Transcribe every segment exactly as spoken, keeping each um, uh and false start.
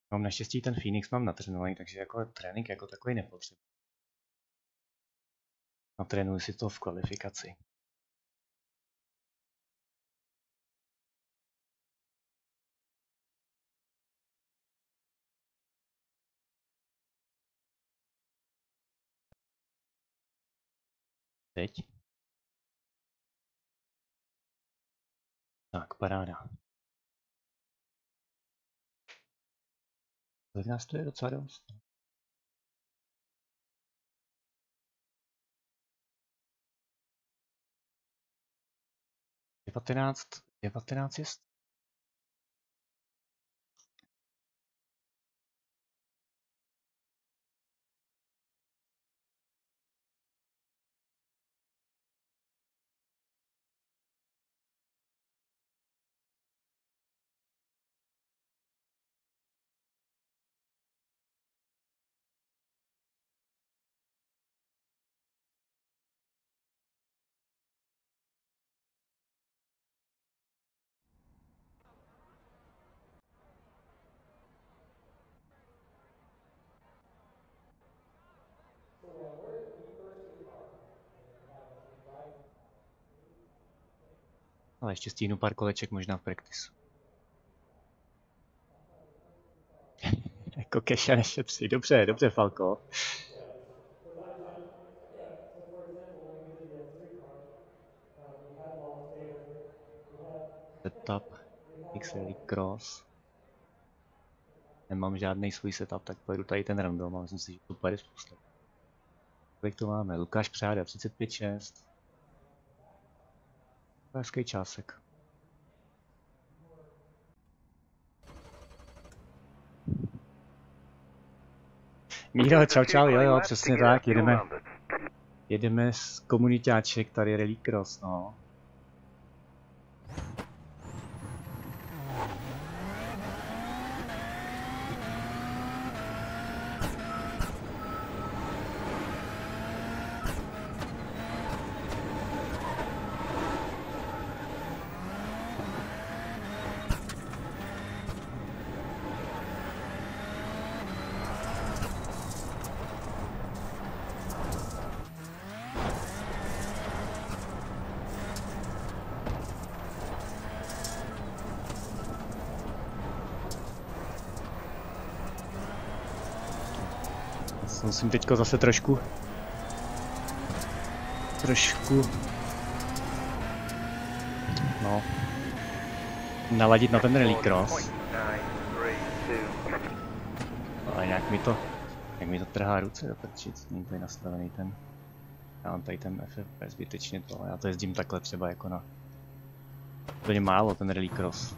Mám naštěstí ten Phoenix mám natrénovaný, takže jako trénink jako takový nepotřebuji. Natrénuji si to v kvalifikaci. Teď. Tak, paráda. Za nás to je docela dost. devatenáct, devatenáct je... Ale ještě stíhnu pár koleček možná v practice. Jako keša nešetří. Dobře, dobře, Falko. Setup, X Rallycross. Nemám žádný svůj setup, tak pojedu tady ten random a myslím si, že to pojede spousta. Kolik to máme? Lukáš Přáda, třicet pět šest. Hezký čásek. Míro, čau čau, jo jo, přesně tak, jedeme. Jedeme z komunitáček, tady Rallycross, no. Musím teďko zase trošku trošku no naladit na ten Rallycross. Ale nějak mi to jak mi to trhá ruce do prčic, není tady nastavený ten, já mám tady ten F F P zbytečně to, já to jezdím takhle třeba jako na úplně málo ten Rallycross.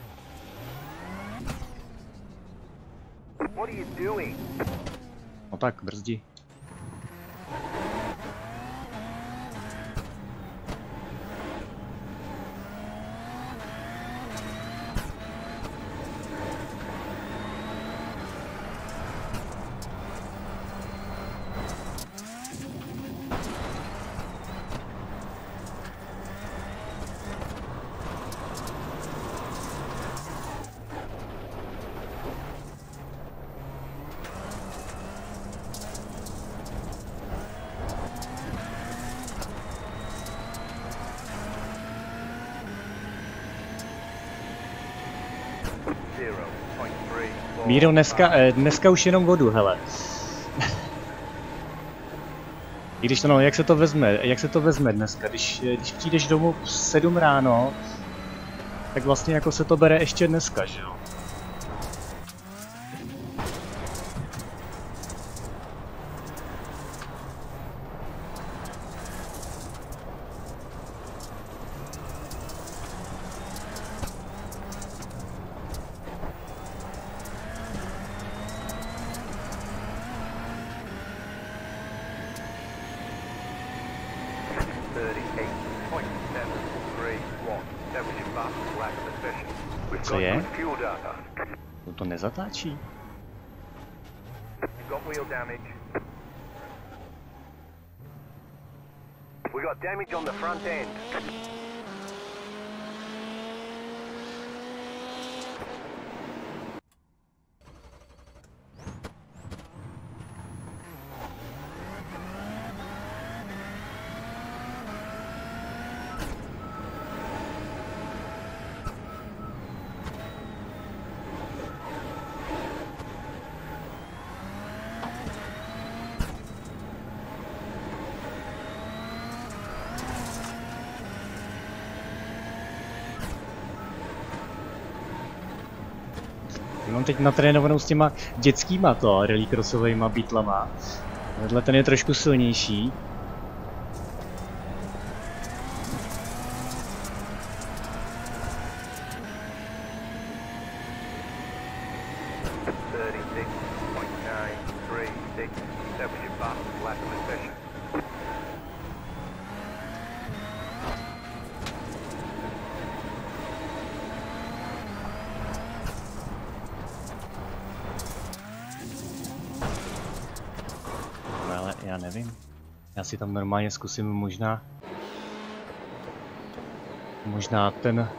No tak, brzdi. Míro, dneska, dneska už jenom vodu, hele. I když to no, jak se to vezme, jak se to vezme dneska, když, když přijdeš domů v sedm ráno, tak vlastně jako se to bere ještě dneska, že jo? Co je? No to nezatáčí. Mám teď natrénovanou s těma dětskýma to, rallycrossovejma beetlama. Tenhle ten je trošku silnější. Já nevím. Já si tam normálně zkusím možná... Možná ten...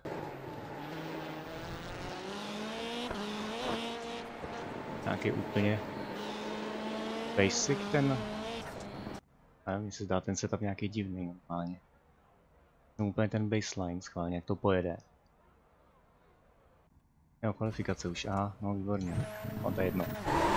Nějaký úplně... Basic ten... Já nevím, se zdá ten setup nějaký divný normálně. No úplně ten baseline schválně, jak to pojede. Jo, kvalifikace už, aha, no výborně. No to je jedno.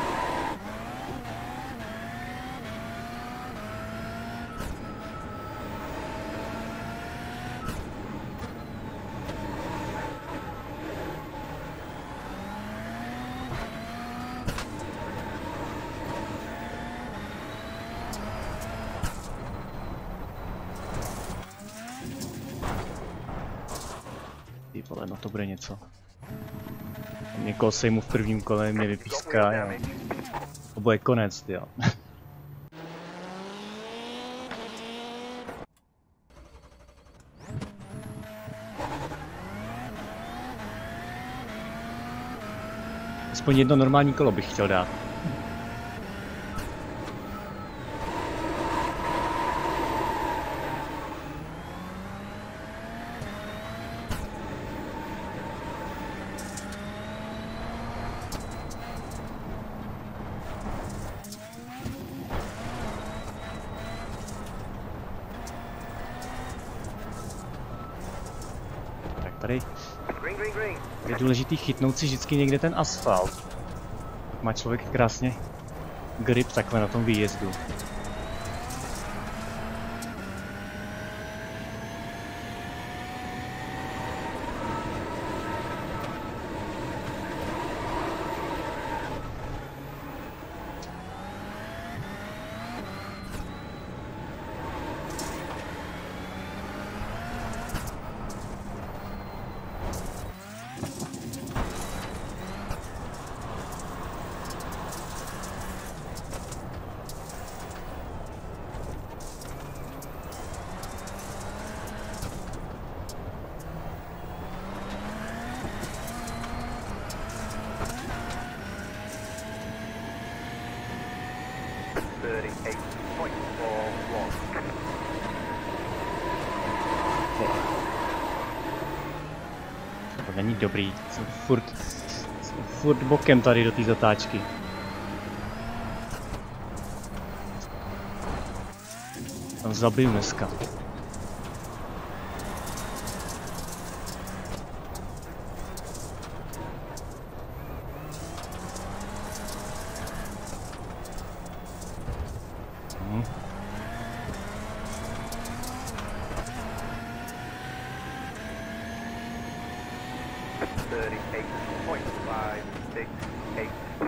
Ty vole, no to bude něco. Někoho sejmu v prvním kole, mě vypíská, jo. To bude konec, jo. Aspoň jedno normální kolo bych chtěl dát. Tady je důležitý chytnout si vždycky někde ten asfalt. Má člověk krásně grip takhle na tom výjezdu. To není dobrý, jsem furt, jsem furt bokem tady do té zatáčky. Tam zabiju dneska. Hmm. thirty-eight point five six eight.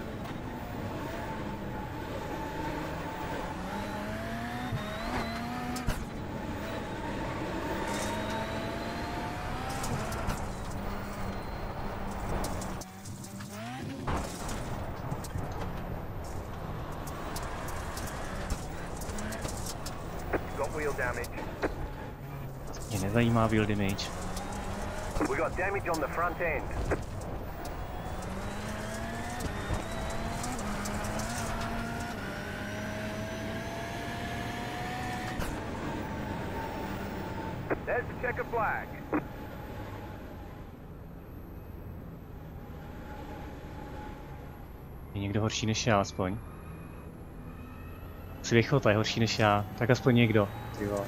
Got wheel damage. Mě nezajímá wheel damage. We got damage on the front end. There's the checker flag. Je někdo horší než já aspoň? Svěchota je horší než já, tak aspoň někdo. Ty vole.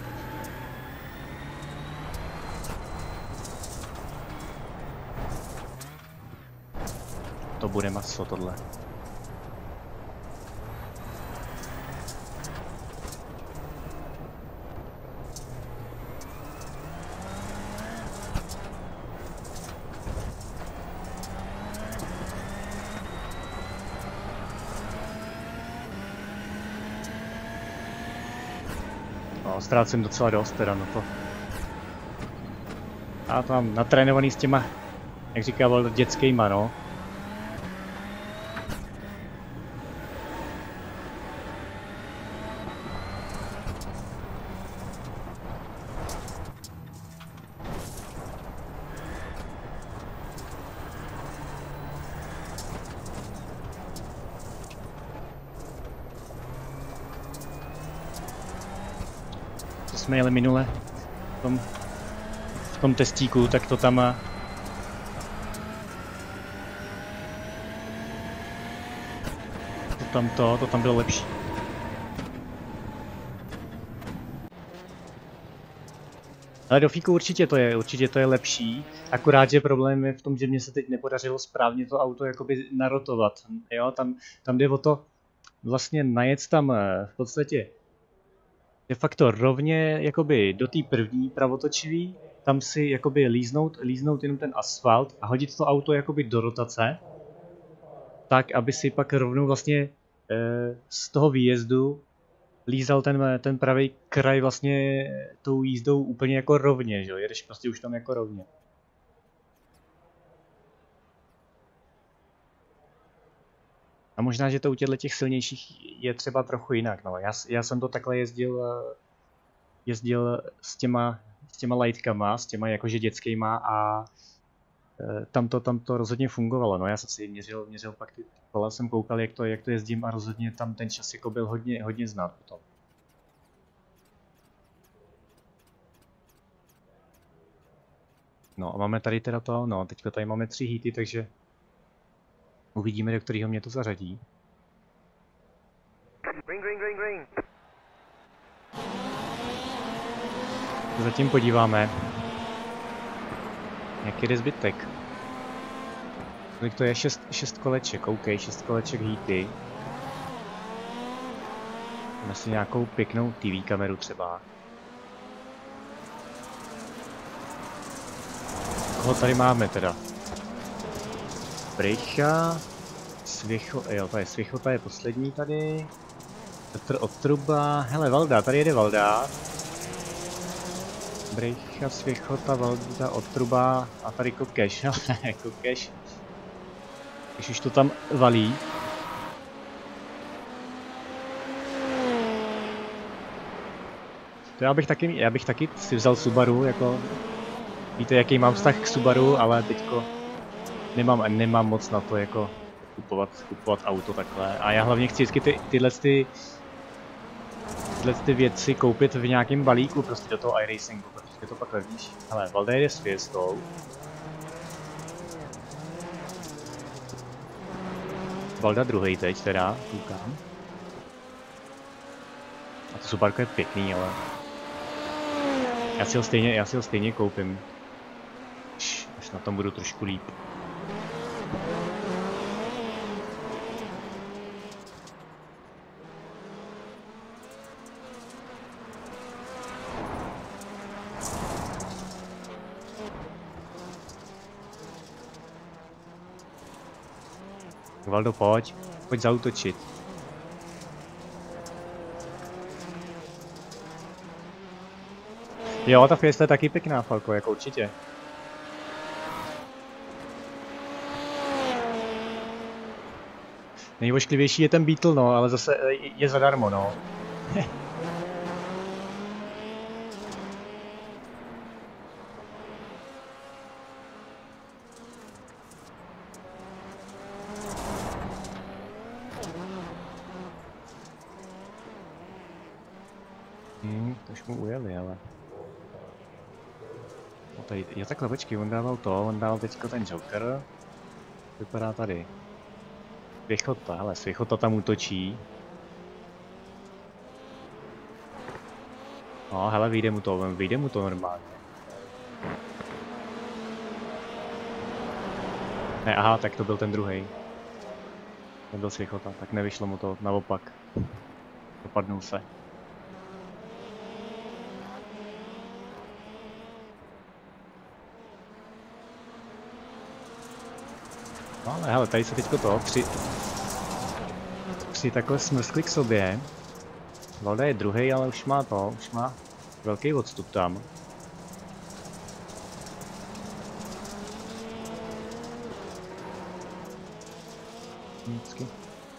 To bude maso tohle. no, ztrácím docela dost teda na to. Já to mám natrénovaný s těma, jak říkával, dětskýma, no. Jsme jeli minule v tom, v tom testíku, tak to tam to tam to, to tam bylo lepší. Ale do fíku určitě to je, určitě to je lepší, akorát, že problém je v tom, že mě se teď nepodařilo správně to auto jakoby narotovat, jo, tam, tam jde o to vlastně najet tam v podstatě de facto rovně jakoby do té první pravotočivý, tam si jakoby líznout, líznout jenom ten asfalt a hodit to auto jakoby do rotace, tak aby si pak rovnou vlastně e, z toho výjezdu lízal ten, ten pravý kraj vlastně tou jízdou úplně jako rovně, že jo, jedeš prostě už tam jako rovně. A možná, že to u těchto těch silnějších je třeba trochu jinak, no. Já, já jsem to takhle jezdil, jezdil s těma, s těma lightkama, s těma jakože dětskýma a e, tam, to, tam to rozhodně fungovalo, no. Já jsem si měřil, měřil pak ty kola, jsem koukal, jak to, jak to jezdím a rozhodně tam ten čas jako byl hodně, hodně znát potom. No a máme tady teda to, no, teďka tady máme tři hity, takže uvidíme, do kterého mě to zařadí. Green, green, green, green. Zatím podíváme, jaký je zbytek. Kolik to je? šest koleček, OK, šest koleček hity. Máme si nějakou pěknou T V kameru třeba. Koho tady máme teda? Brejcha, Svěcho, jo, to je Svěchota, je poslední tady. Petr Odtruba, hele Valda, tady jede Valda. Brejcha, Svěchota, Valda, Odtruba a tady Kokeš, hele, Kokeš. Když už to tam valí. To já bych taky, já bych taky si vzal Subaru, jako... Víte, jaký mám vztah k Subaru, ale teďko... Nemám, nemám moc na to jako kupovat, kupovat auto takhle. A já hlavně chci vždycky ty, tyhle, ty, tyhle ty věci koupit v nějakém balíku prostě do toho iRacingu, protože to pak levníš. Hele, Valda jede s Fiestou. Valda druhej teď teda, koukám. A to Subarko je pěkný, ale... Já si ho stejně, já si ho stejně koupím. Až na tom budu trošku líp. Valdo, pojď, pojď zaútočit. Jo, ta Fiesta je taky pěkná, Falko, jako určitě. Nejvošklivější je ten Beetle, no, ale zase je zadarmo, no. Hmm, to už mu ujeli, ale... No tady, já takhle, počkej, on dával to, on dal teďko ten Joker. Vypadá tady. Svěchota, hele, Svěchota tam útočí. No, hele, vyjde mu to, vyjde mu to normálně. Ne, aha, tak to byl ten druhý. To byl Svěchota, tak nevyšlo mu to, naopak. Dopadnul se. No ale hele, tady se teďko to, tři... Tři takhle smrskli k sobě. Valda je druhý, ale už má to, už má Velký odstup tam. Vždycky.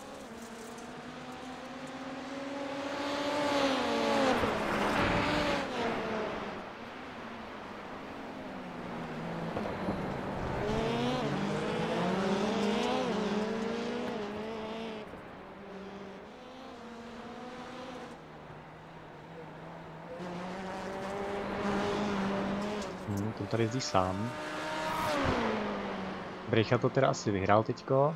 Hmm, to tady jezdí sám. Brejcha to teda asi vyhrál teďko.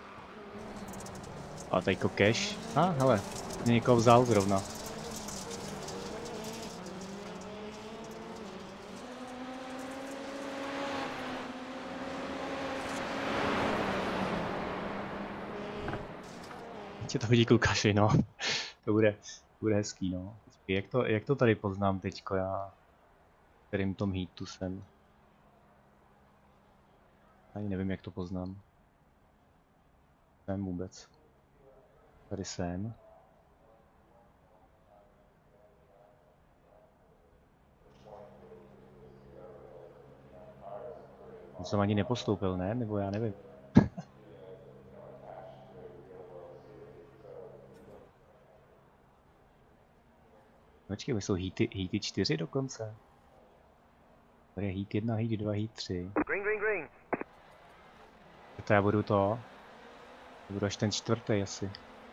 A tadyko cash. A ah, hele, mě někoho vzal zrovna. Tě to hodí k Lukáši, no. To bude, bude hezký, no. Jak to, jak to tady poznám teďko já? V kterým tom heatu jsem? Ani nevím, jak to poznám. Nevím vůbec. Tady jsem. On jsem ani nepostoupil, ne? Nebo já nevím. Počkej, my jsou heaty, heaty čtyři dokonce. Tady je heat jedna, heat dva, heat tři. Green, green, green. To já budu to. Budu až ten čtvrtý asi.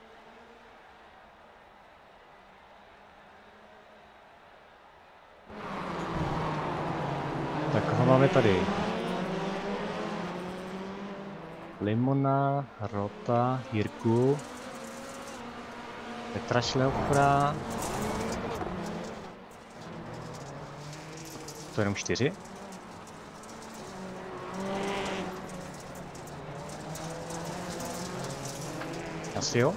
Tak koho máme tady? Limona, Rota, Jirku, Petra Šleofra. To jenom čtyři? Asi jo?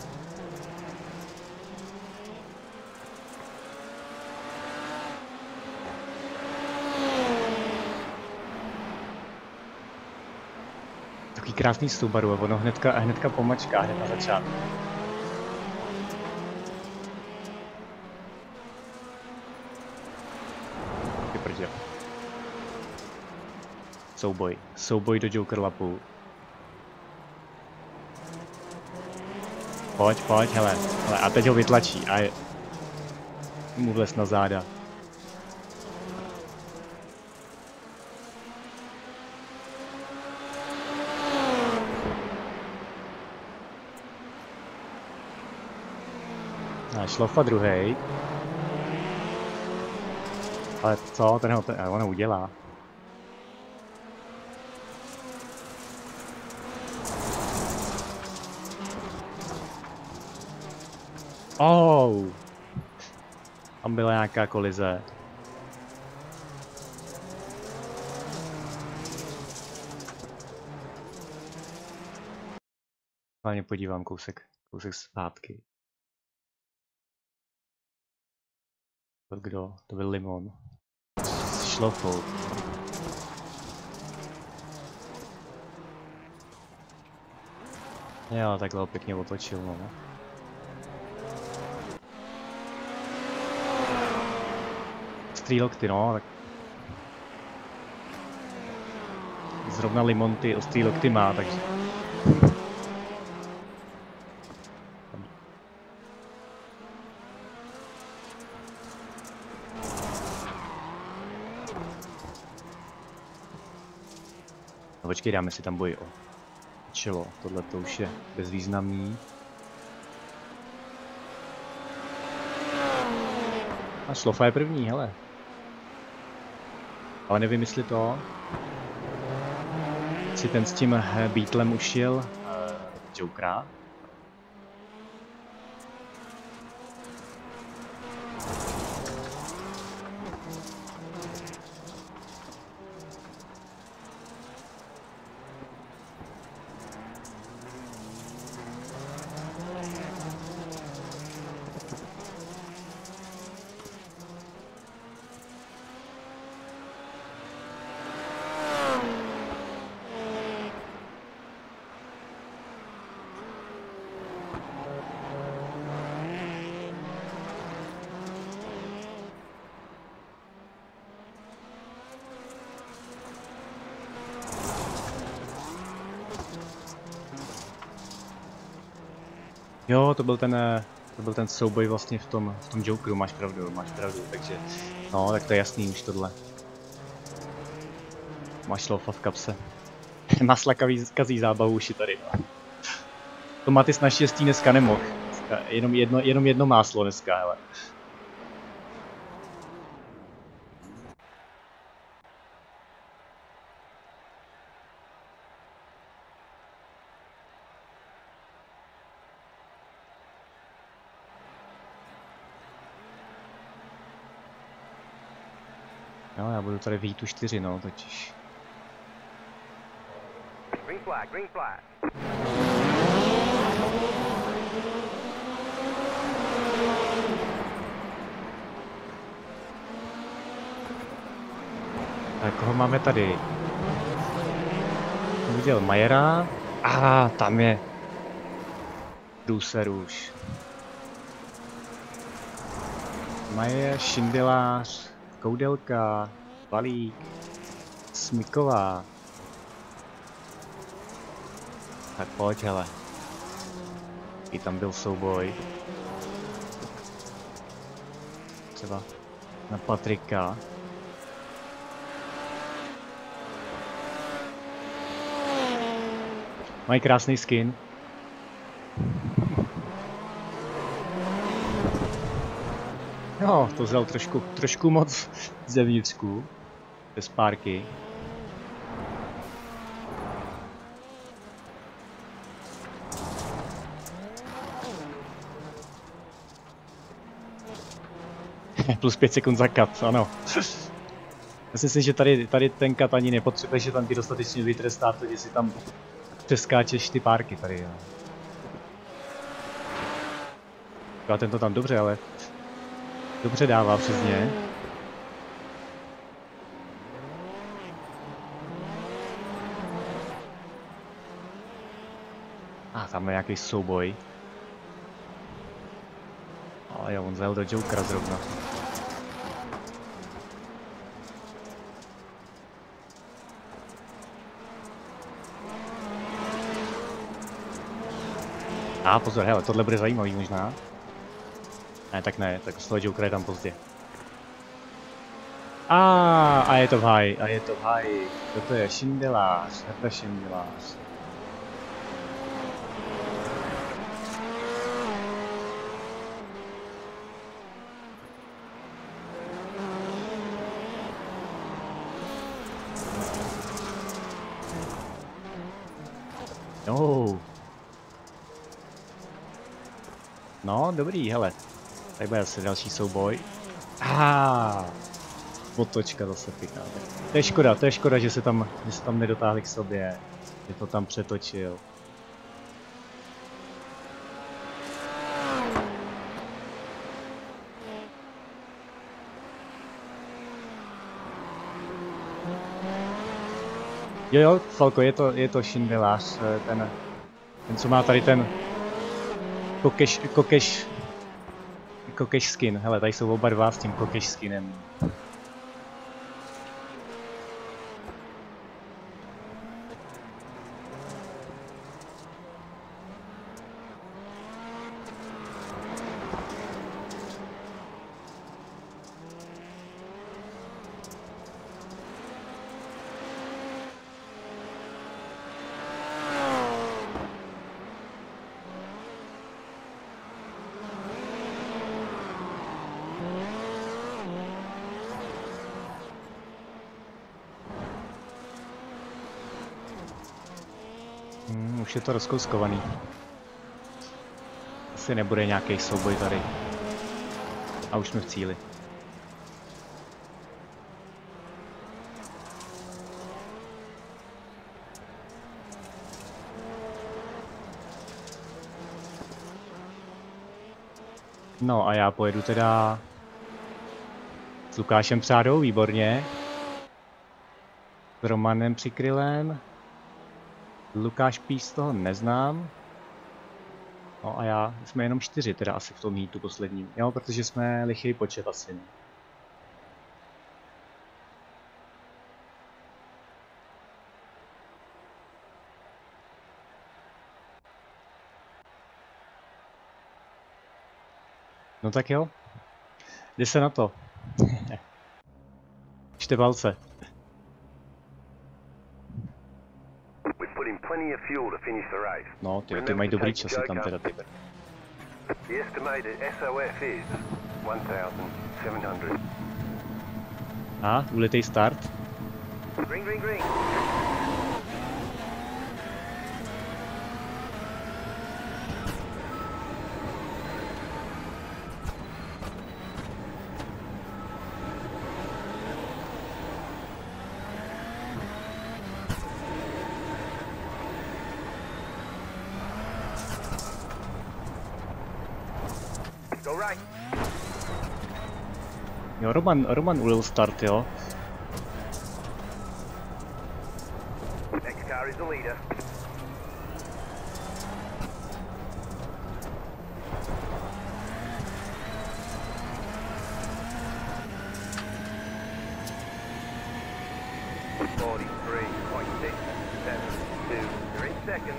Takový krásný Subaru a ono hnedka, hnedka pomačká, hned na začátku. Ty prdě. Souboj. Souboj do Joker lapu. Pojď, pojď, hele, hele, a teď ho vytlačí a je... mu vlez na záda. A Šlofa druhej. Ale co, ten ho, ten, ono udělá. Oh. Tam byla nějaká kolize. Hlavně podívám kousek, kousek zpátky. To kdo? To byl Limon. Šlofou. Jo, takhle ho pěkně otočil, no. Ostrý no, tak... Zrovna Limon ty ostrý lokty má, takže... No počkej, dáme si tam boj o čelo, tohle to už je bezvýznamný. A Šlofa je první, hele. Ale nevím, jestli to... Si ten s tím Beatlem už jel uh, Jokera. Jo, to byl ten, eh, to byl ten souboj vlastně v tom, v tom Jokeru, máš pravdu, máš pravdu, takže, no, tak to je jasný už tohle. Máš lofa v kapse. Masla kazí, kazí zábavu už i tady, no. To Matis naštěstí dneska nemohl. Dneska jenom jedno, jenom jedno máslo dneska, hele. No, já budu tady v Heatu čtyři, no, totiž. Green flag, green flag. Tak koho máme tady? Viděl Majera. A ah, tam je. Průser už. Majer, Šindelář, Koudelka, Balík, Smiková. Tak pojď, hele. I tam byl souboj. Třeba na Patrika. Mají krásný skin. No, to vzal trošku, trošku moc zevnitřku. Bez párky. Plus pět sekund za kat, ano. Já si myslím, že tady, tady ten kat ani nepotřebuje, že tam ti dostatečně vytrestá to, že si tam přeskáčeš ty párky tady, jo. A ten to tam dobře, ale dobře dává přes ně. A ah, tam je nějaký souboj. Ale jo, on zajel do Jokera zrovna. A ah, pozor, hele, tohle bude zajímavý možná. Ne, tak ne, tak z toho Jokera je tam pozdě. A, a je to v háji, a je to v háji. Toto je Šindelář, nebo Šindelář. No. No, dobrý, hele. Tak bude zase další souboj. Ah, otočka zase pěkná. To je škoda, to je škoda, že se tam, že se tam nedotáhli k sobě. Že to tam přetočil. Jo jo, Falko, je to, je to Šindelář, ten, ten co má tady ten kokeš, kokeš, kokeš skin. Hele, tady jsou oba dva s tím kokeš skinem. Hmm, už je to rozkouskovaný. Asi nebude nějaký souboj tady. A už jsme v cíli. No a já pojedu teda s Lukášem Přádou, výborně. S Romanem Přikrylem. Lukáš Pís toho neznám. No a já, jsme jenom čtyři teda asi v tom heatu posledním. Jo, protože jsme lichý počet asi. No tak jo. Jde se na to. Čte palce. We've put in plenty of fuel to finish the race. No, ty, ty mají dobrý časy tam teda ty. The estimated S O F is one thousand seven hundred. A, ulitej start. Green, green, green. Go right. Jo, Roman, Roman ulil start, jo. Next car is the leader. forty-three point six seven two. You're in second.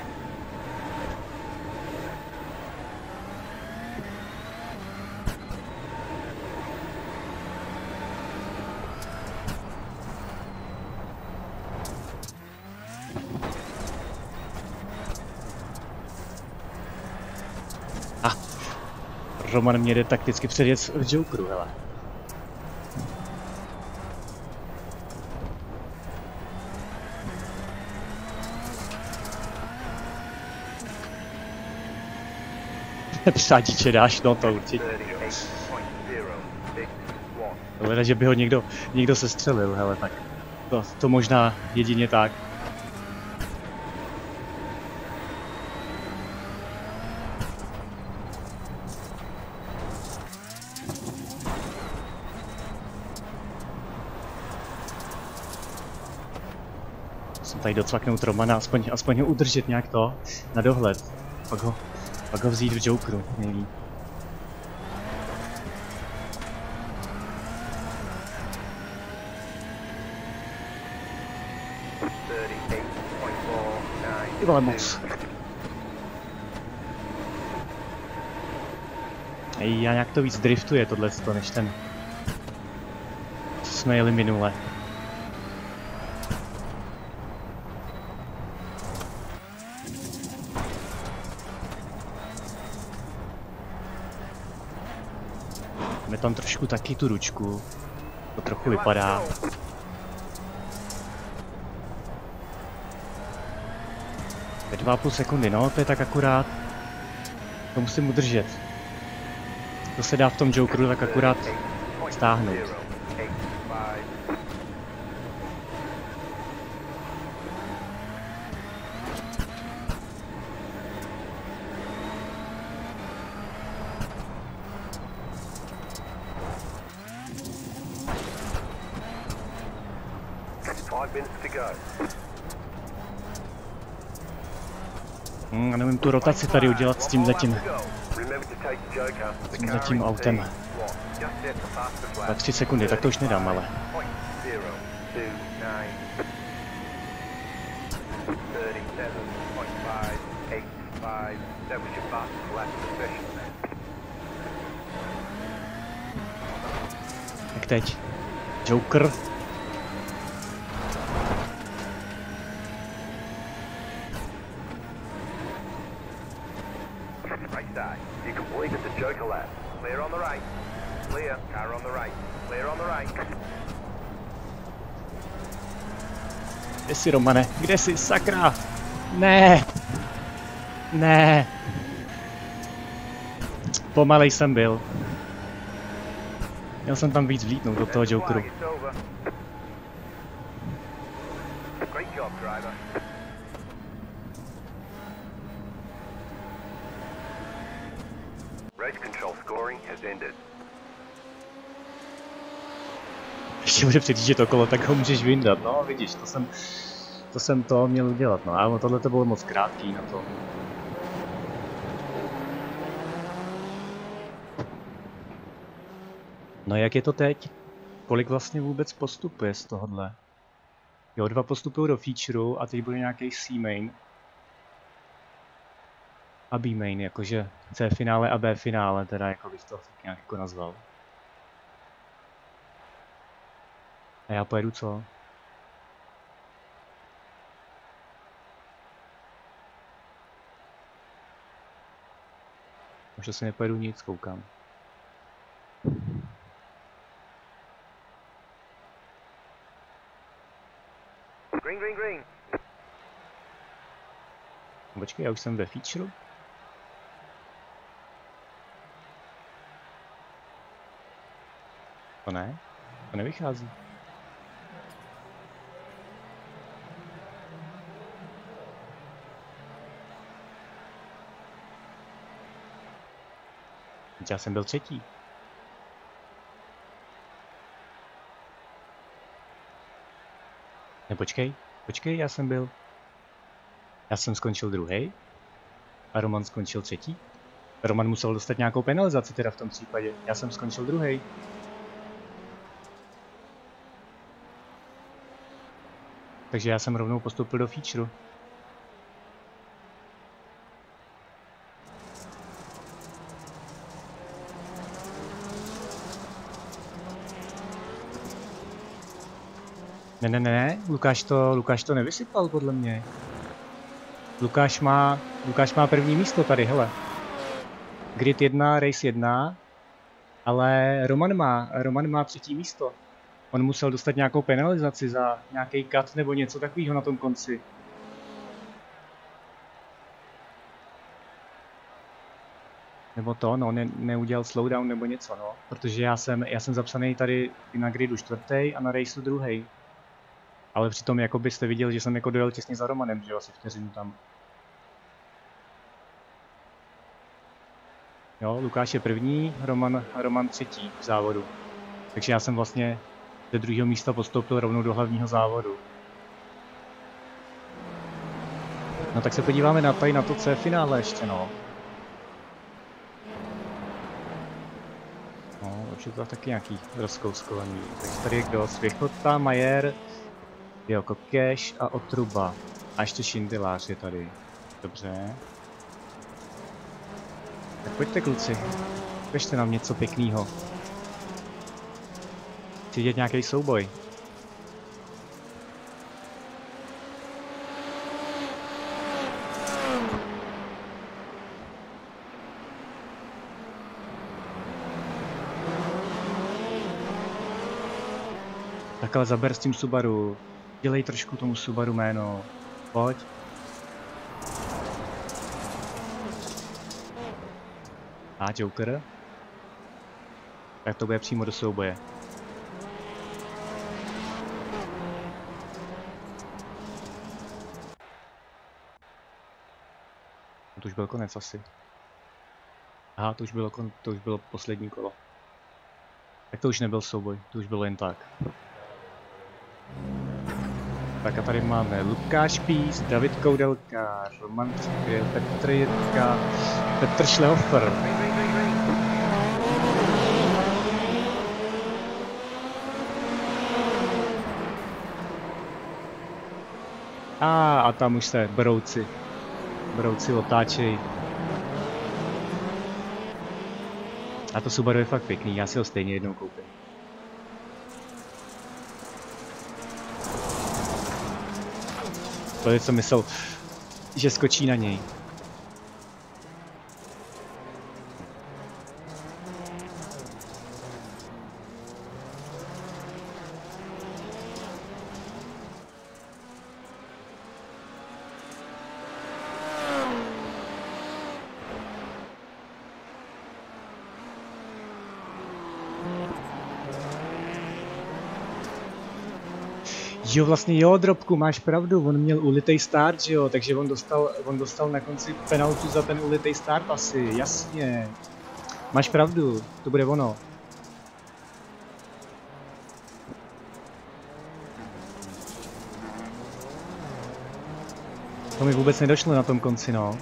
Roman mě jde takticky předjet v Jokeru, hele. Přádiče dáš, no to určitě. Leda, že by ho někdo, někdo sestřelil, hele, tak to, to možná jedině tak. Musím tady docvaknout Romana, aspoň, aspoň ho udržet nějak to na dohled. Pak ho, pak ho vzít v Jokeru, nejlíp. Ty vole moc. Ej, já nějak to víc driftuje tohleto, než ten, co jsme jeli minule. Máme tam trošku taky tu ručku, to trochu vypadá. Ve dva a půl sekundy, no, to je tak akurát. To musím udržet. To se dá v tom Jokeru tak akurát stáhnout. Hmm, a nevím tu rotaci tady udělat s tím zatím. S tím zatím autem. Za tři sekundy, tak to už nedám, ale. Jak teď? Joker. You completed the Joker lap. Clear on the right. Clear. Car on the right. Clear on the right. Kde jsi, Romane? Kde jsi, sakra? Ne! Ne! Pomalej jsem byl. Měl jsem tam víc vlítnout do toho Jokeru. Great job, driver. Race control scoring has ended. Ještě bude přetížit okolo, tak ho můžeš vyndat, no vidíš, to jsem, to jsem to měl udělat, no ale tohle to bylo moc krátký na to. No jak je to teď? Kolik vlastně vůbec postupuje z tohohle? Jo, dva postupují do featureu a teď bude nějaký C-main. a B main, jakože C finále a B finále, teda jako bych to tak nějak jako nazval. A já pojedu co? Už asi nepojedu nic, koukám. Green, green, green. Počkej, já už jsem ve featureu. To ne? To nevychází. Já jsem byl třetí. Ne, počkej, počkej, já jsem byl... Já jsem skončil druhý a Roman skončil třetí. Roman musel dostat nějakou penalizaci teda v tom případě. Já jsem skončil druhý. Takže já jsem rovnou postoupil do featureu. Ne, ne, ne, Lukáš to, Lukáš to nevysypal podle mě. Lukáš má, Lukáš má první místo tady, hele. Grid jedna, race jedna, ale Roman má, Roman má třetí místo. On musel dostat nějakou penalizaci za nějaký cut nebo něco takového na tom konci. Nebo to, no, ne, neudělal slowdown nebo něco, no. Protože já jsem, já jsem zapsaný tady na gridu čtvrtý a na raceu druhý. Ale přitom jako byste viděl, že jsem jako dojel těsně za Romanem, že jo, asi vteřinu tam. Jo, Lukáš je první, Roman, Roman třetí v závodu. Takže já jsem vlastně ze druhého místa postoupil rovnou do hlavního závodu. No tak se podíváme na tady na to C finále ještě, no. No, určitě to taky nějaký rozkouskovaný. Takže tady je kdo? Svěchota, Majer, jo, Kokeš a Otruba. A ještě Šindelář je tady. Dobře. Tak pojďte kluci, ukažte nám něco pěkného. Chci vidět nějaký souboj. Tak ale zaber s tím Subaru. Dělej trošku tomu Subaru jméno. Pojď. A Joker. Tak to bude přímo do souboje. To už byl konec asi. Aha, to už bylo, kon... to už bylo poslední kolo. Tak to už nebyl souboj, to už bylo jen tak. Tak a tady máme Lukáš Pís, David Koudelka, Roman Třikryl, Petr Jitka, Petr Šlehofer. A, a tam už se brouci, brouci otáčejí. A to Subaru je fakt pěkný, já si ho stejně jednou koupím. To je co myslel, že skočí na něj. Jo, vlastně jo, Drobku, máš pravdu, on měl ulitej start, že jo, takže on dostal, on dostal na konci penaltu za ten ulitej start asi, jasně. Máš pravdu, to bude ono. To mi vůbec nedošlo na tom konci, no.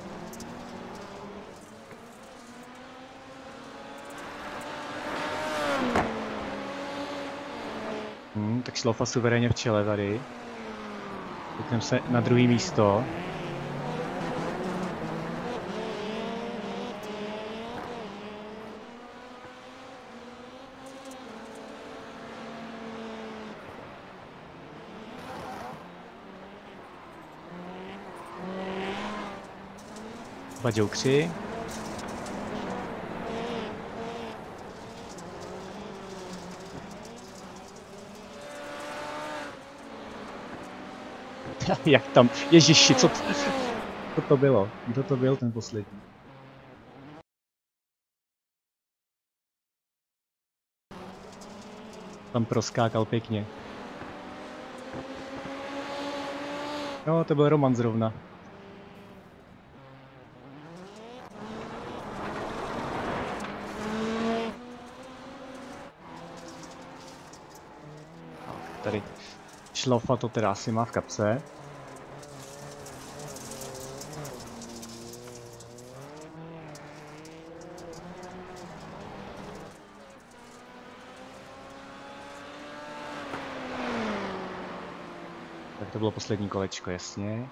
Hmm, tak Šlofa suverénně v čele tady. Pojďme se na druhý místo. Dva jokři. Jak tam, ježiši, co to, co to bylo? Kdo to byl ten poslední? Tam proskákal pěkně. No, to byl Roman zrovna. Tady šlofa to teda asi má v kapse. Tak to bylo poslední kolečko, jasně.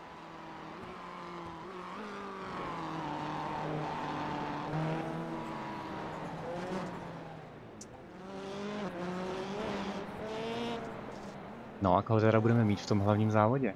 No a koho teda budeme mít v tom hlavním závodě?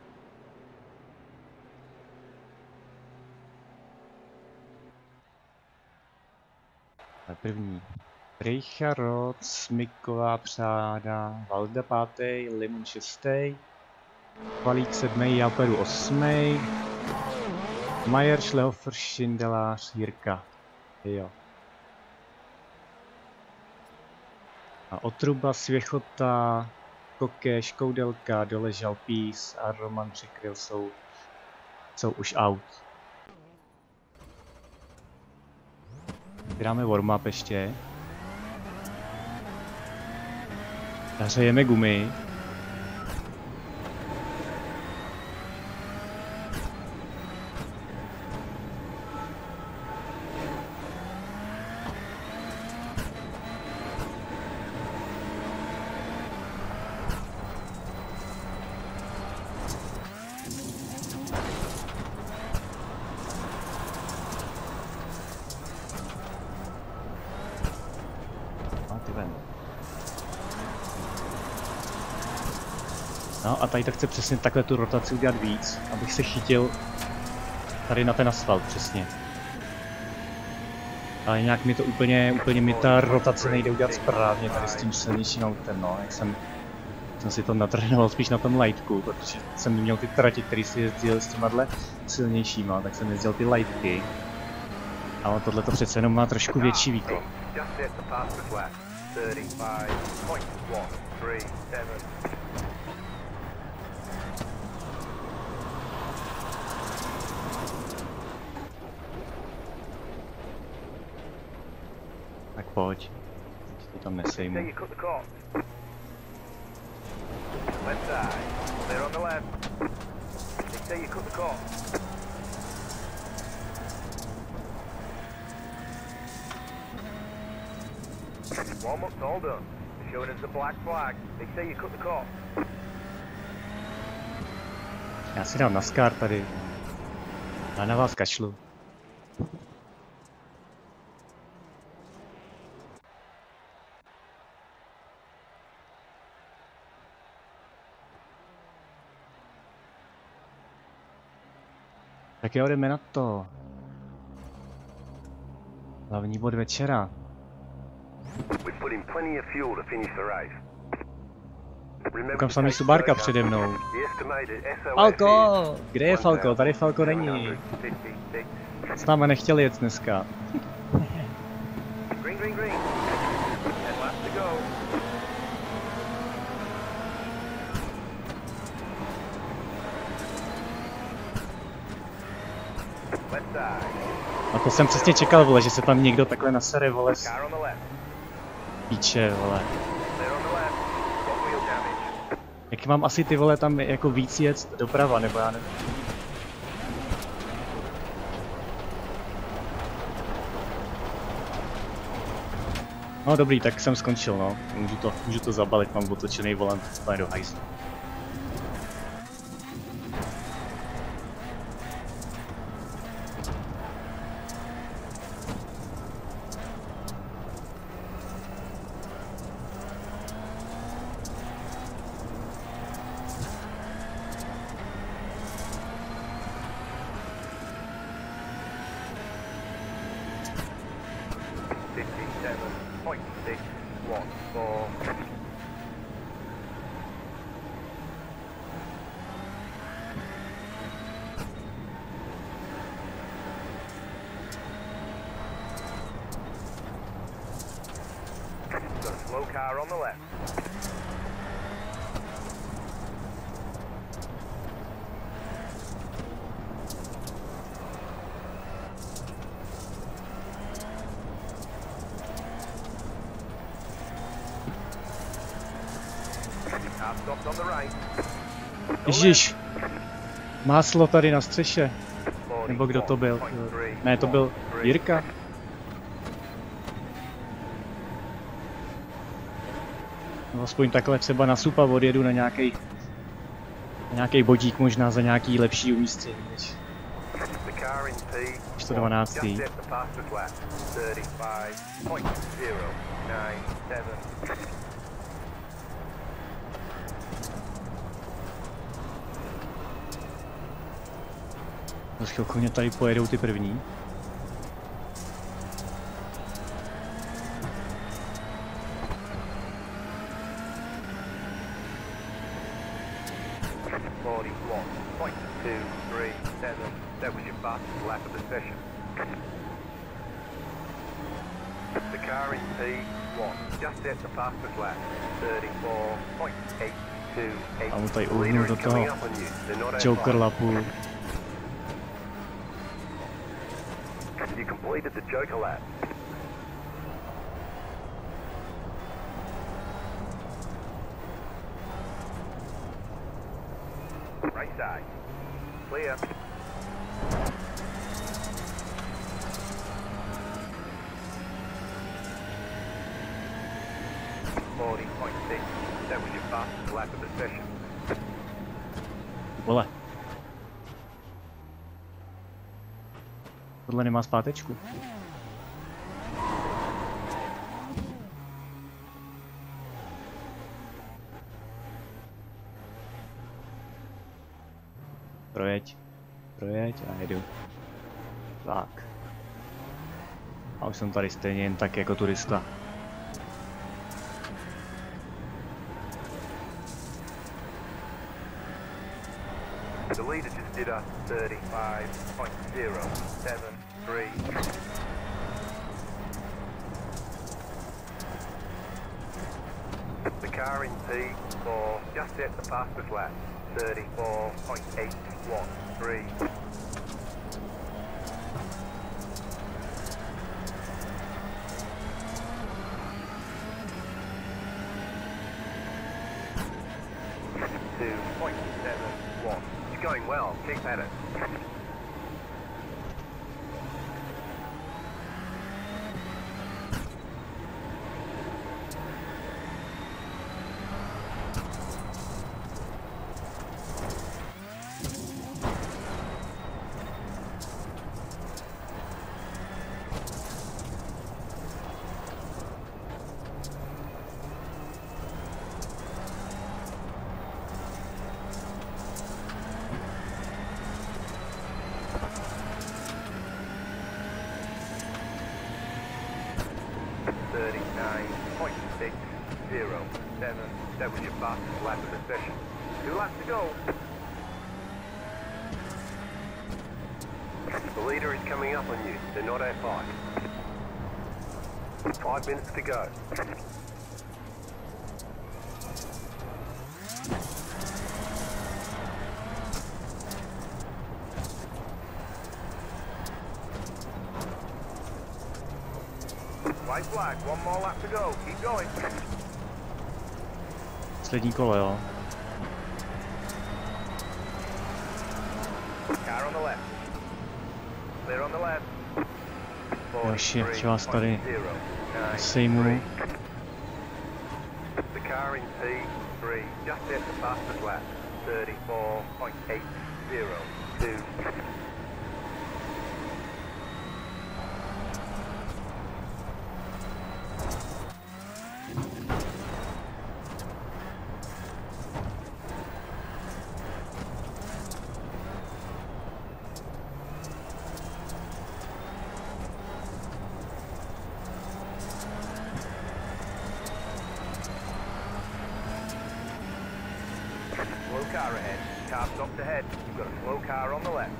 A první. Richarod, Smiková Přáda, Valda pátý, Limon šestý, Valík sedmý, já peru osmý, Majer, Šlehofer, Šindelář, Jirka. Jo. A Otruba, Svěchota, Kokeš, Koudelka, Doležal Pís a Roman Přikryl jsou, jsou už out. Dáme warm-up ještě. Hřejeme gumy. No a tady to chce přesně takhle tu rotaci udělat víc, abych se chytil tady na ten asfalt přesně. Ale nějak mi to úplně, úplně mi ta rotace nejde udělat správně tady s tím silnějším autem, no. Jak jsem, jsem si to natrénoval spíš na tom lightku, protože jsem měl ty trati, které si jezdil s těma silnějšíma, tak jsem jezdil ty lightky. Ale tohle to přece jenom má trošku větší výkon. Tak pojď, teď to tam nesejmu. Almost all done. They're showing us the black flag. They say you cut the cord. Já si dám NASCAR tady. Já na vás kašlu. Tak jo, jdeme na to. Hlavní bod večera. Koukám samý Subárka přede mnou. Falko! Kde je Falko? Tady Falko není. S náma nechtěl jet dneska. A to jsem přesně čekal, vole, že se tam někdo takhle nasere, vole. Píče, vole. Jak mám asi ty vole tam jako víc jet doprava, nebo já nevím. No dobrý, tak jsem skončil, no. Můžu to, můžu to zabalit, mám otočený volant úplně do hajzlu. seven point six one four. Got a slow car on the left. Car stopped on the right. Ježiš. Máslo tady na střeše. Nebo kdo to byl? Ne, to byl Jirka. No, aspoň takhle třeba na supa odjedu na nějaký na nějaký bodík, možná za nějaký lepší umístění než sto dvanáct. Za chvilku mě tady pojedou ty první. forty-one point two three seven. That was your fastest lap of the session. The car in P one just set the fastest lap. thirty-four point eight two eight. A mu tady uhnul do toho Joker lapu. You completed the Joker lap. Right side. Clear. forty point six. That was your fastest lap of the session. Vole. Tohle nemá zpátečku. Projeď. Projeď a jedu. Tak. A už jsem tady stejně jen tak jako turista. The leader just did a thirty-five point zero seven three. The car in P four just set the fastest lap. thirty-four point eight one three. two point seven one. You're going well. Keep at it. thirty-nine point six zero seven. That was your fastest lap of the session. Two laps to go. The leader is coming up on you. They're not at five. Five minutes to go. White flag, one more lap to go. Keep going. Poslední kolo, jo. Car on the left. Clear on the left. Další, že vás tady sejmu. The car in P three just set the fastest lap. thirty-four point eight zero two. car ahead. Car stopped ahead. You've got a slow car on the left.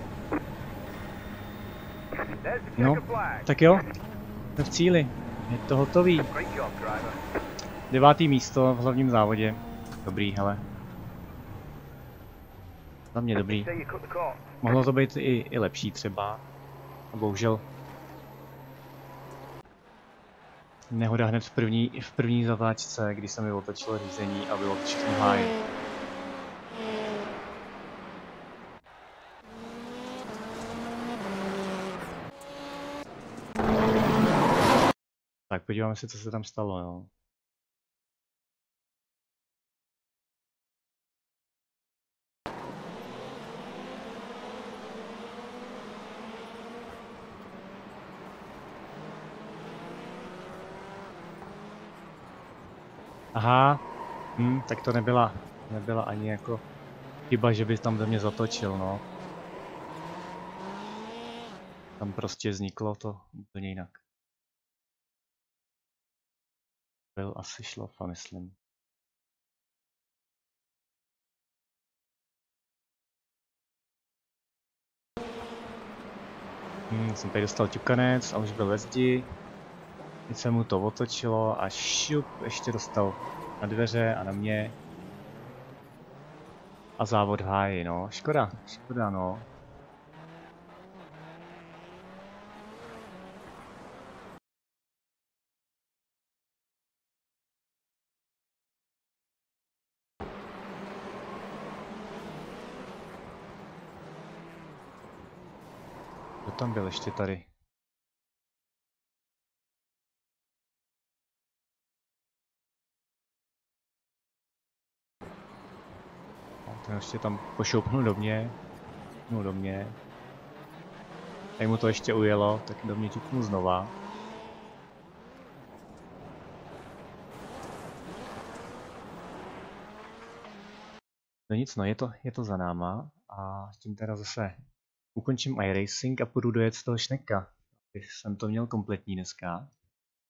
There's the No, checker flag. tak jo, jsme v cíli, je to hotový. Great job, driver. Devátý místo v hlavním závodě. Dobrý, hele. Za mě dobrý. Say you cut the course. Mohlo to být i, i lepší třeba. A bohužel. Nehoda hned v první, v první zatáčce, kdy se mi otočilo řízení a bylo to všechno háj. Tak podíváme se, co se tam stalo, jo. Aha, hm, tak to nebyla, nebyla ani jako chyba, že by tam do mě zatočil, no. Tam prostě vzniklo to úplně jinak. Byl asi šlof, myslím. Hm, jsem tady dostal ťukanec a už byl ve zdi. Teď se mu to otočilo a šup, ještě dostal na dveře a na mě. A závod v háji, no. Škoda, škoda, no. Kdo tam byl ještě tady? Ten ještě tam pošoupnul do mě. No do mě. Jak mu to ještě ujelo, tak do mě ťuknul znova. No nic, no je to, je to za náma a tím teda zase ukončím iRacing a půjdu dojet z toho šneka. Jsem to měl kompletní dneska.